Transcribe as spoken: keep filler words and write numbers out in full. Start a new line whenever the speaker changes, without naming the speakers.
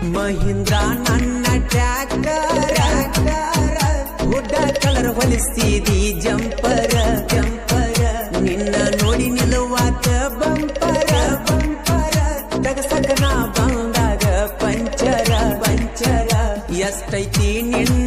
ಮಹಿಂದ್ರ ನನ್ನ tractor ಹುಡ್ಡ colour ಹೊಲಿಸ್ತಿದಿ ಜಂಪರ ಜಂಪರ ನಿನ್ನ ನೋಡಿ ನಿಲ್ಲುವಾತ ಬಂಪರ ಬಂಪರ ತಗಸಕನ ಬಂದಾಗ ಪಂಚರ ಪಂಚರ ಎಷ್ಟೈತಿ ನಿನ್ನ